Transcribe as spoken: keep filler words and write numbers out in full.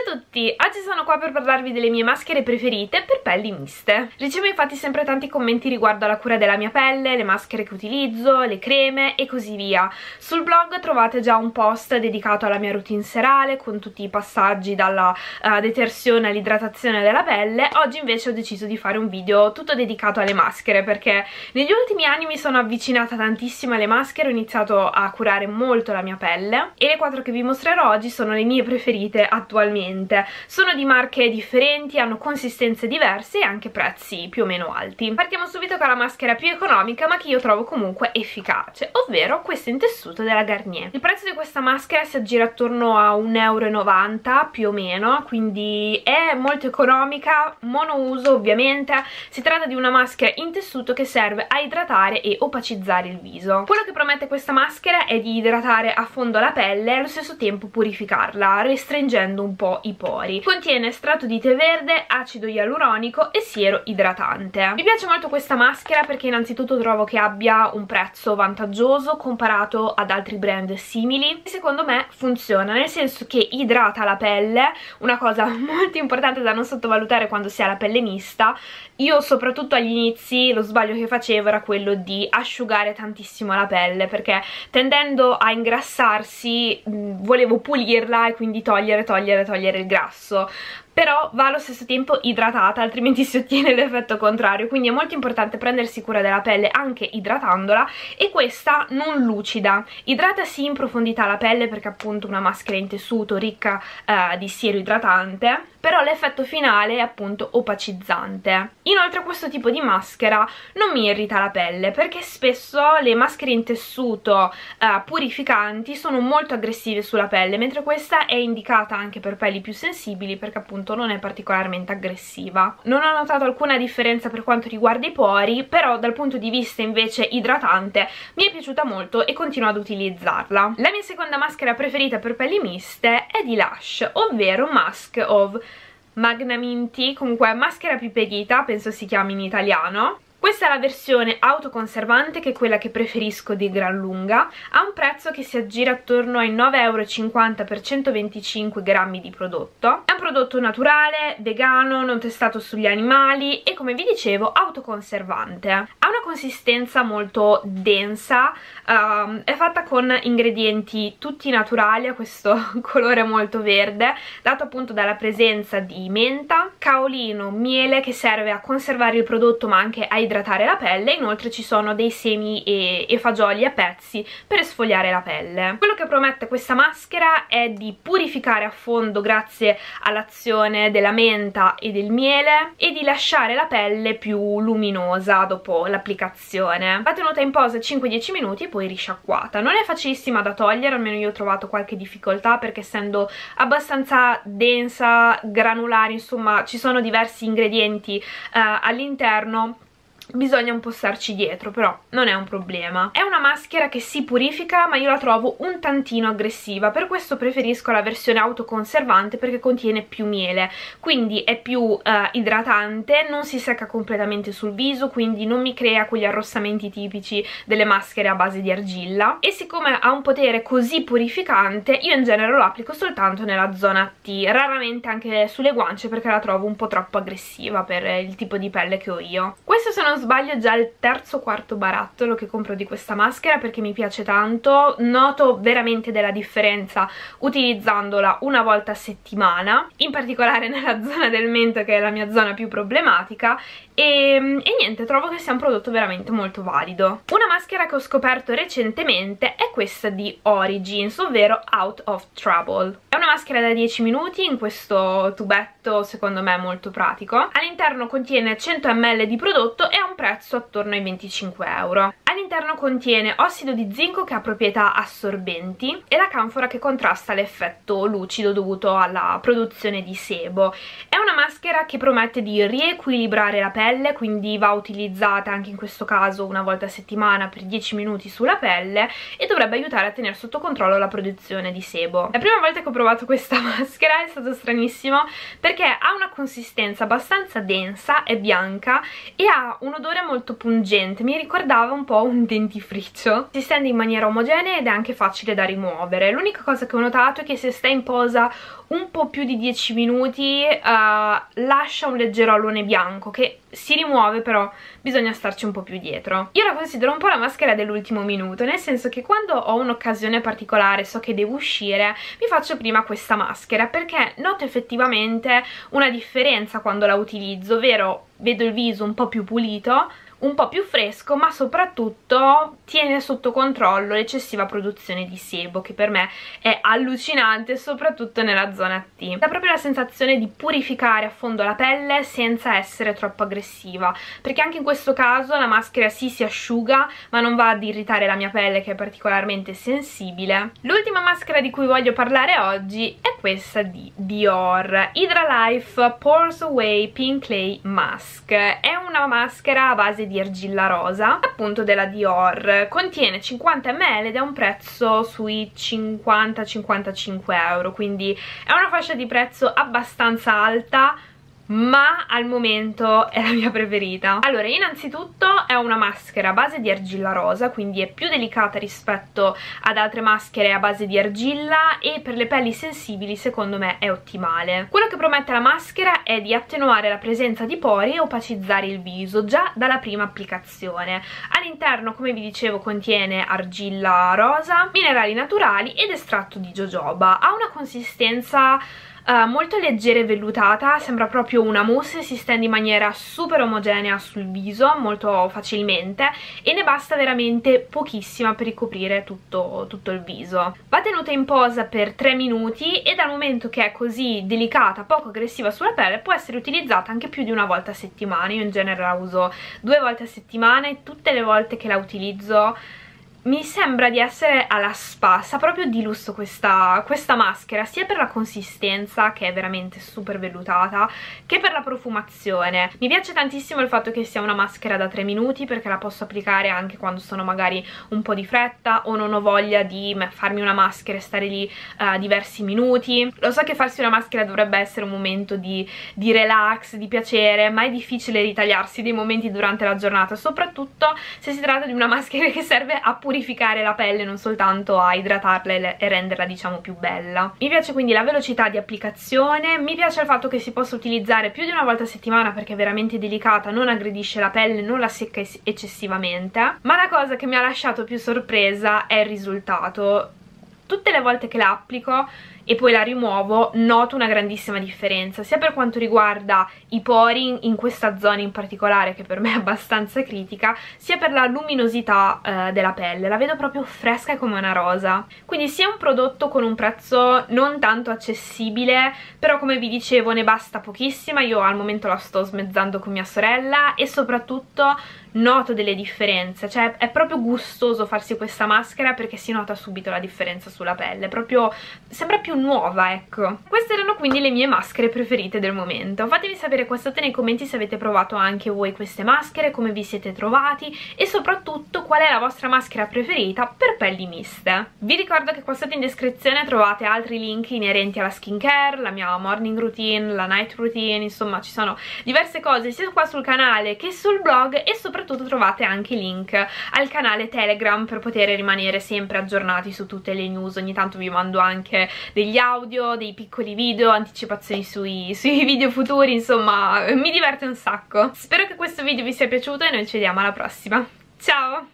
Ciao a tutti, oggi sono qua per parlarvi delle mie maschere preferite per pelli miste. Ricevo infatti sempre tanti commenti riguardo alla cura della mia pelle, le maschere che utilizzo, le creme e così via. Sul blog trovate già un post dedicato alla mia routine serale con tutti i passaggi dalla uh, detersione all'idratazione della pelle. Oggi invece ho deciso di fare un video tutto dedicato alle maschere perché negli ultimi anni mi sono avvicinata tantissimo alle maschere, ho iniziato a curare molto la mia pelle e le quattro che vi mostrerò oggi sono le mie preferite attualmente. Sono di marche differenti, hanno consistenze diverse e anche prezzi più o meno alti. Partiamo subito con la maschera più economica ma che io trovo comunque efficace, ovvero questa in tessuto della Garnier. Il prezzo di questa maschera si aggira attorno a un euro e novanta più o meno, quindi è molto economica, monouso ovviamente. Si tratta di una maschera in tessuto che serve a idratare e opacizzare il viso. Quello che promette questa maschera è di idratare a fondo la pelle e allo stesso tempo purificarla, restringendo un po' i pori. Contiene estratto di tè verde, acido ialuronico e siero idratante. Mi piace molto questa maschera perché innanzitutto trovo che abbia un prezzo vantaggioso comparato ad altri brand simili e secondo me funziona, nel senso che idrata la pelle, una cosa molto importante da non sottovalutare quando si ha la pelle mista. Io soprattutto agli inizi lo sbaglio che facevo era quello di asciugare tantissimo la pelle perché tendendo a ingrassarsi mh, volevo pulirla e quindi togliere, togliere, togliere il grasso, però va allo stesso tempo idratata, altrimenti si ottiene l'effetto contrario. Quindi è molto importante prendersi cura della pelle anche idratandola, e questa non lucida, idrata sì in profondità la pelle perché appunto una maschera in tessuto ricca eh, di siero idratante, però l'effetto finale è appunto opacizzante. Inoltre questo tipo di maschera non mi irrita la pelle perché spesso le maschere in tessuto eh, purificanti sono molto aggressive sulla pelle, mentre questa è indicata anche per pelli più sensibili perché appunto non è particolarmente aggressiva. Non ho notato alcuna differenza per quanto riguarda i pori, però dal punto di vista invece idratante mi è piaciuta molto e continuo ad utilizzarla. La mia seconda maschera preferita per pelli miste è di Lush, ovvero Mask of Magnaminty, comunque maschera piperita, penso si chiami in italiano. Questa è la versione autoconservante, che è quella che preferisco di gran lunga. Ha un prezzo che si aggira attorno ai nove e cinquanta euro per centoventicinque grammi di prodotto. È un prodotto naturale, vegano, non testato sugli animali e, come vi dicevo, autoconservante. Ha una consistenza molto densa, um, è fatta con ingredienti tutti naturali, ha questo colore molto verde, dato appunto dalla presenza di menta, caolino, miele, che serve a conservare il prodotto ma anche a idratare la pelle. Inoltre ci sono dei semi e, e fagioli a pezzi per esfoliare la pelle. Quello che promette questa maschera è di purificare a fondo grazie all'azione della menta e del miele e di lasciare la pelle più luminosa dopo l'applicazione. Va tenuta in posa cinque dieci minuti e poi risciacquata. Non è facilissima da togliere, almeno io ho trovato qualche difficoltà perché essendo abbastanza densa, granulare, insomma ci sono diversi ingredienti uh, all'interno, bisogna un po' starci dietro, però non è un problema. È una maschera che si purifica ma io la trovo un tantino aggressiva, per questo preferisco la versione autoconservante perché contiene più miele, quindi è più uh, idratante, non si secca completamente sul viso, quindi non mi crea quegli arrossamenti tipici delle maschere a base di argilla, e siccome ha un potere così purificante io in genere lo applico soltanto nella zona T, raramente anche sulle guance perché la trovo un po' troppo aggressiva per il tipo di pelle che ho io. Questo sono sbaglio già il terzo o quarto barattolo che compro di questa maschera perché mi piace tanto, noto veramente della differenza utilizzandola una volta a settimana, in particolare nella zona del mento che è la mia zona più problematica, e, e niente, trovo che sia un prodotto veramente molto valido. Una maschera che ho scoperto recentemente è questa di Origins, ovvero Out of Trouble. È una maschera da dieci minuti in questo tubetto, secondo me molto pratico. All'interno contiene cento millilitri di prodotto e ha un prezzo attorno ai venticinque euro. All'interno contiene ossido di zinco che ha proprietà assorbenti e la canfora che contrasta l'effetto lucido dovuto alla produzione di sebo. È una maschera che promette di riequilibrare la pelle, quindi va utilizzata anche in questo caso una volta a settimana per dieci minuti sulla pelle e dovrebbe aiutare a tenere sotto controllo la produzione di sebo. La prima volta che ho provato questa maschera è stato stranissimo perché ha una consistenza abbastanza densa, è bianca e ha un odore molto pungente, mi ricordava un po' un dentifricio. Si stende in maniera omogenea ed è anche facile da rimuovere. L'unica cosa che ho notato è che se sta in posa un po' più di dieci minuti uh, lascia un leggero alone bianco che si rimuove, però bisogna starci un po' più dietro. Io la considero un po' la maschera dell'ultimo minuto, nel senso che quando ho un'occasione particolare, so che devo uscire, mi faccio prima questa maschera perché noto effettivamente una differenza quando la utilizzo, ovvero vedo il viso un po' più pulito, un po' più fresco, ma soprattutto tiene sotto controllo l'eccessiva produzione di sebo, che per me è allucinante, soprattutto nella zona T. Dà proprio la sensazione di purificare a fondo la pelle senza essere troppo aggressiva, perché anche in questo caso la maschera sì si asciuga, ma non va ad irritare la mia pelle che è particolarmente sensibile. L'ultima maschera di cui voglio parlare oggi è questa di Dior, Hydra Life Pores Away Pink Clay Mask. È una maschera a base di argilla rosa, appunto della Dior, contiene cinquanta millilitri ed è un prezzo sui cinquanta cinquantacinque euro, quindi è una fascia di prezzo abbastanza alta, ma al momento è la mia preferita. Allora, innanzitutto è una maschera a base di argilla rosa, quindi è più delicata rispetto ad altre maschere a base di argilla e per le pelli sensibili secondo me è ottimale. Quello che promette la maschera è di attenuare la presenza di pori e opacizzare il viso già dalla prima applicazione. All'interno, come vi dicevo, contiene argilla rosa, minerali naturali ed estratto di jojoba. Ha una consistenza Uh, molto leggera e vellutata, sembra proprio una mousse, si stende in maniera super omogenea sul viso molto facilmente e ne basta veramente pochissima per ricoprire tutto, tutto il viso. Va tenuta in posa per tre minuti e dal momento che è così delicata, poco aggressiva sulla pelle, può essere utilizzata anche più di una volta a settimana. Io in genere la uso due volte a settimana e tutte le volte che la utilizzo mi sembra di essere alla spa. Sa proprio di lusso questa, questa maschera, sia per la consistenza, che è veramente super vellutata, che per la profumazione. Mi piace tantissimo il fatto che sia una maschera da tre minuti, perché la posso applicare anche quando sono magari un po' di fretta o non ho voglia di farmi una maschera e stare lì uh, diversi minuti. Lo so che farsi una maschera dovrebbe essere un momento di, di relax, di piacere, ma è difficile ritagliarsi dei momenti durante la giornata, soprattutto se si tratta di una maschera che serve a purificare purificare la pelle, non soltanto a idratarla e renderla, diciamo, più bella. Mi piace quindi la velocità di applicazione, mi piace il fatto che si possa utilizzare più di una volta a settimana perché è veramente delicata, non aggredisce la pelle, non la secca eccessivamente, ma la cosa che mi ha lasciato più sorpresa è il risultato. Tutte le volte che la applico e poi la rimuovo noto una grandissima differenza, sia per quanto riguarda i pori in questa zona in particolare, che per me è abbastanza critica, sia per la luminosità eh, della pelle. La vedo proprio fresca come una rosa. Quindi sia un prodotto con un prezzo non tanto accessibile, però come vi dicevo ne basta pochissima. Io al momento la sto smezzando con mia sorella e soprattutto noto delle differenze, cioè è proprio gustoso farsi questa maschera perché si nota subito la differenza sulla pelle, proprio sembra più nuova, ecco. Queste erano quindi le mie maschere preferite del momento. Fatemi sapere qua sotto nei commenti se avete provato anche voi queste maschere, come vi siete trovati e soprattutto qual è la vostra maschera preferita per pelli miste. Vi ricordo che qua sotto in descrizione trovate altri link inerenti alla skincare, la mia morning routine, la night routine, insomma ci sono diverse cose sia qua sul canale che sul blog e soprattutto trovate anche link al canale Telegram per poter rimanere sempre aggiornati su tutte le news. Ogni tanto vi mando anche degli audio, dei piccoli video, anticipazioni sui, sui video futuri, insomma mi diverte un sacco. Spero che questo video vi sia piaciuto e noi ci vediamo alla prossima. Ciao!